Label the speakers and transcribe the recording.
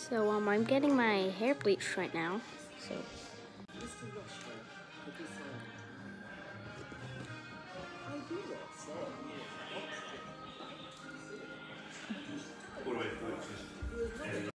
Speaker 1: So I'm getting my hair bleached right now. So